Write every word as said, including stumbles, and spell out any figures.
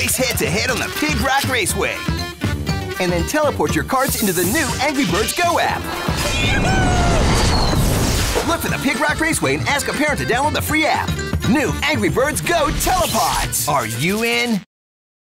Race head-to-head on the Pig Rock Raceway. And then teleport your karts into the new Angry Birds Go app. Look for the Pig Rock Raceway and ask a parent to download the free app. New Angry Birds Go Telepods. Are you in?